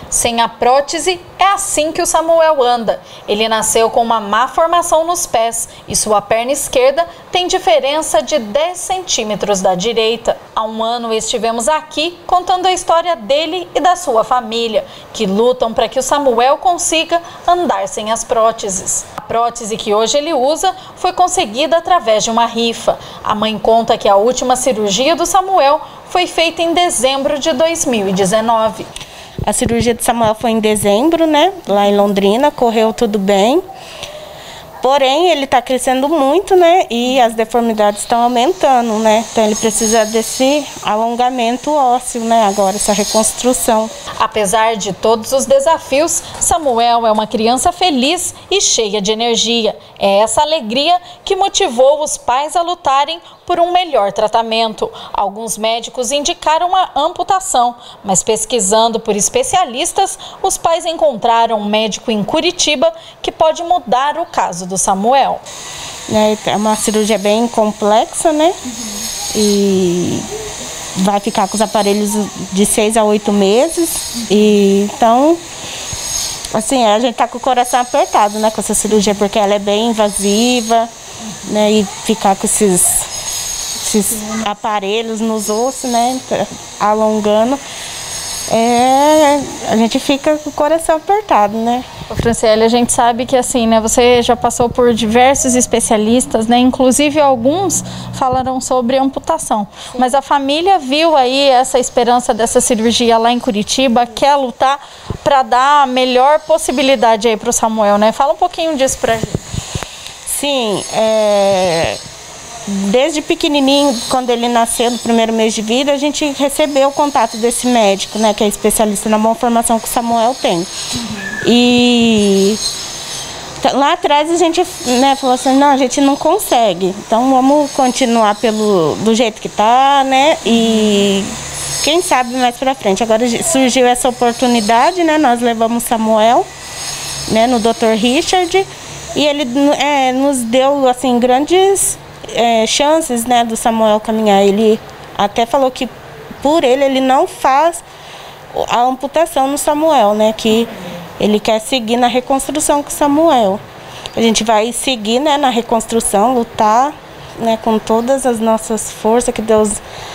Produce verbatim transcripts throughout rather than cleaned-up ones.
Sem a prótese, é assim que o Samuel anda. Ele nasceu com uma má formação nos pés e sua perna esquerda tem diferença de dez centímetros da direita. Há um ano estivemos aqui contando a história dele e da sua família, que lutam para que o Samuel consiga andar sem as próteses. A prótese que hoje ele usa foi conseguida através de uma rifa. A mãe conta que a última cirurgia do Samuel foi feita em dezembro de dois mil e dezenove. A cirurgia do Samuel foi em dezembro, né? Lá em Londrina, correu tudo bem. Porém, ele está crescendo muito, né? E as deformidades estão aumentando, né? Então ele precisa desse alongamento ósseo, né? Agora, essa reconstrução. Apesar de todos os desafios, Samuel é uma criança feliz e cheia de energia. É essa alegria que motivou os pais a lutarem por um melhor tratamento. Alguns médicos indicaram a amputação, mas pesquisando por especialistas, os pais encontraram um médico em Curitiba que pode mudar o caso do Samuel. É uma cirurgia bem complexa, né? Uhum. E vai ficar com os aparelhos de seis a oito meses. Uhum. E então, assim, a gente tá com o coração apertado, né, com essa cirurgia, porque ela é bem invasiva, né? E ficar com esses esses aparelhos nos ossos, né, alongando, é, a gente fica com o coração apertado, né. Ô, Franciele, a gente sabe que assim, né, você já passou por diversos especialistas, né, inclusive alguns falaram sobre amputação. Sim. Mas a família viu aí essa esperança dessa cirurgia lá em Curitiba, quer lutar para dar a melhor possibilidade aí para o Samuel, né? Fala um pouquinho disso pra gente. Sim, é... Desde pequenininho, quando ele nasceu, no primeiro mês de vida, a gente recebeu o contato desse médico, né, que é especialista na boa formação que o Samuel tem. Uhum. E lá atrás a gente, né, falou assim, não, a gente não consegue, então vamos continuar pelo, do jeito que tá, né, e quem sabe mais pra frente. Agora surgiu essa oportunidade, né, nós levamos o Samuel, né, no doutor Richard, e ele é, nos deu, assim, grandes... É, chances, né, do Samuel caminhar. Ele até falou que por ele ele não faz a amputação no Samuel, né, que ele quer seguir na reconstrução com o Samuel. A gente vai seguir, né, na reconstrução, lutar, né, com todas as nossas forças que Deus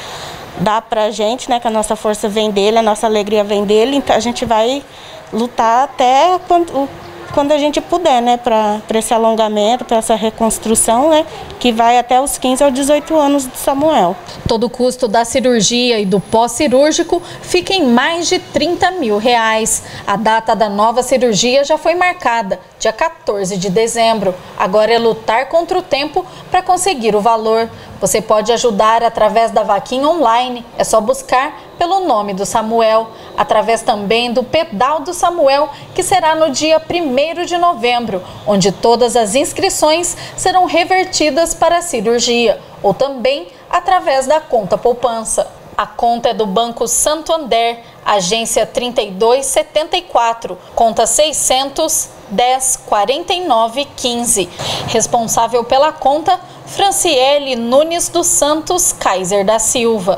dá pra gente, né, que a nossa força vem dele, a nossa alegria vem dele, então a gente vai lutar até quando quando a gente puder, né, para esse alongamento, para essa reconstrução, né, que vai até os quinze aos dezoito anos do Samuel. Todo o custo da cirurgia e do pós-cirúrgico fica em mais de trinta mil reais. A data da nova cirurgia já foi marcada, dia quatorze de dezembro. Agora é lutar contra o tempo para conseguir o valor. Você pode ajudar através da vaquinha online, é só buscar pelo nome do Samuel, através também do Pedal do Samuel, que será no dia primeiro de novembro, onde todas as inscrições serão revertidas para a cirurgia, ou também através da conta poupança. A conta é do Banco Santander, agência trinta e dois setenta e quatro, conta seiscentos, dez, quarenta e nove, quinze. Responsável pela conta, Franciele Nunes dos Santos Kaiser da Silva.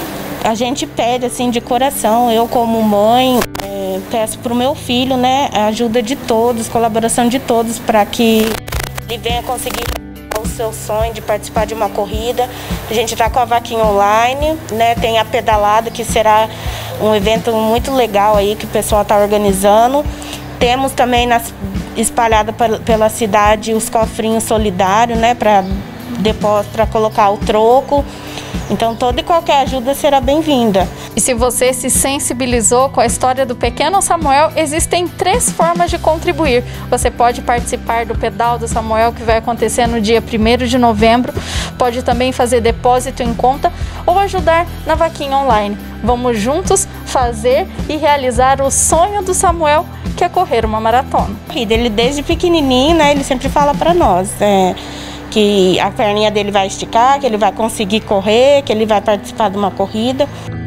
A gente pede, assim, de coração, eu como mãe, é, peço para o meu filho, né, a ajuda de todos, colaboração de todos, para que ele venha conseguir o seu sonho de participar de uma corrida. A gente está com a vaquinha online, né, tem a pedalada, que será um evento muito legal aí que o pessoal está organizando. Temos também nas, espalhada pela cidade os cofrinhos solidários, né, para para colocar o troco. Então toda e qualquer ajuda será bem-vinda. E se você se sensibilizou com a história do pequeno Samuel, existem três formas de contribuir. Você pode participar do Pedal do Samuel, que vai acontecer no dia primeiro de novembro. Pode também fazer depósito em conta ou ajudar na vaquinha online. Vamos juntos fazer e realizar o sonho do Samuel, que é correr uma maratona. Ele desde pequenininho, né, ele sempre fala para nós, é, que a perninha dele vai esticar, que ele vai conseguir correr, que ele vai participar de uma corrida.